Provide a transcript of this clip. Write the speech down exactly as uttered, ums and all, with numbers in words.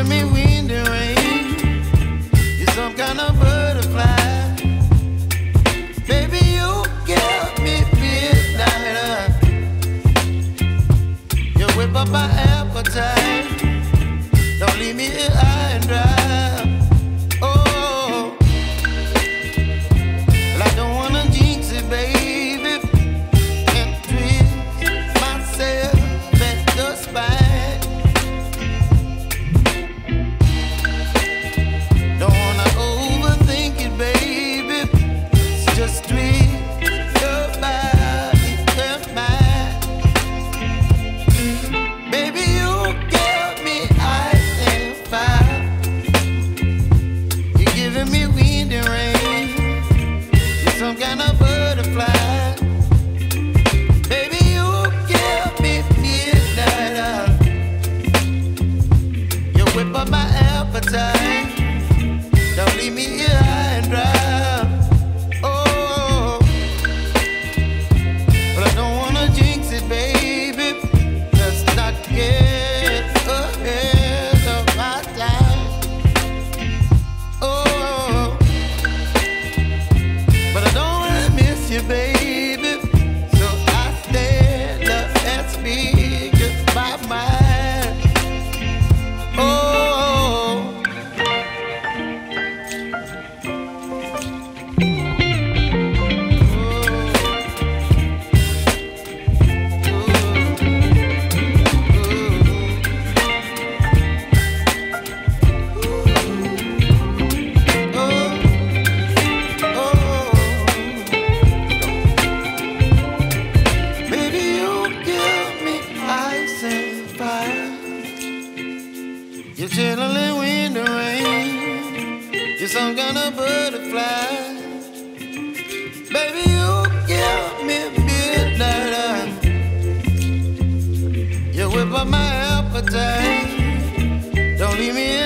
giving me wind and rain. You're some kind of butterfly. Baby, you give me midnight. You whip up my appetite. Don't leave me here high and dry. Oh, well, I don't wanna jinx it, baby, and twist myself at the spine. Don't wanna overthink it, baby. It's just twist your body and mine. Baby, you give me ice and fire. You're giving me wind and rain. You're some kind of butterfly. Baby, you give me midnight. You whip up my appetite. Don't leave me here high and dry. Oh, but I don't wanna jinx it, baby. Let's not get ahead of my time. Oh, but I don't wanna miss you, baby. So I stand up and speak just my mind. Oh. You're chilling wind and rain. You're some kind of butterfly. Baby, you give me midnight. You whip up my appetite. Don't leave me